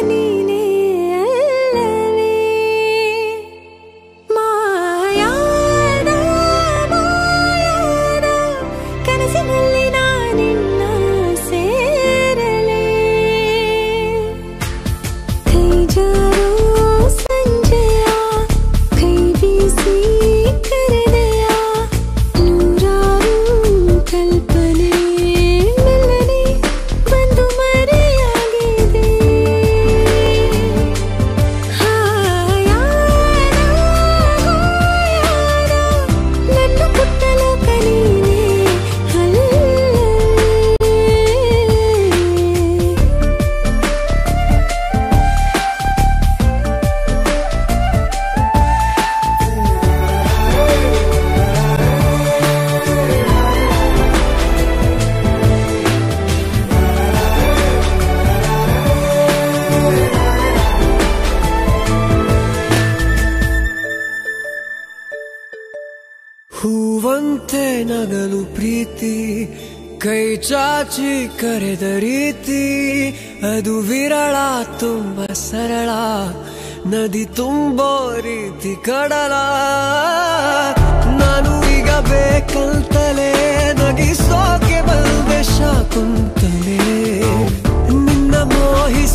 ನೀನೇ ಅಲ್ಲವೇ ಮಾಯಾದ ಮಾಯಾದ ಕನಸಿನಲ್ಲಿ ನಾನಿನ್ನ ಸೇರಲೇ ಕೈ ಜಾರೋ ಸಂಜೆಯ ಕೈ ಬೀಸಿ ಕರೆದೆಯ ನೂರಾರು ಕಲ್ಪನೆ ಮೆಲ್ಲನೆ ಬಂದು ಮರೆಯಾಗಿದೆ ಹಾಯಾದ ಹಾಯಾದ ನನ್ನ ಪುಟ್ಟ ಲೋಕ ನೀನೇ ಅಲ್ಲವೇ ಹೂವಂತೆ ನಗಲು ಪ್ರೀತಿ ಕೈ ಚಾಚಿ ಕರೆದ ರೀತಿ ಅದು ವಿರಳ ತುಂಬ ಸರಳ ನದಿ ತುಂಬೋ ರೀತಿ ಕಡಲ ನಾನು ಈಗ ಬೇಕಂತಲೇ ನಗಿಸೋಕೆ ಬಂದೆ ಶಾಕುಂತಲೇ ನಿನ್ನ ಮೋಹಿಸಿ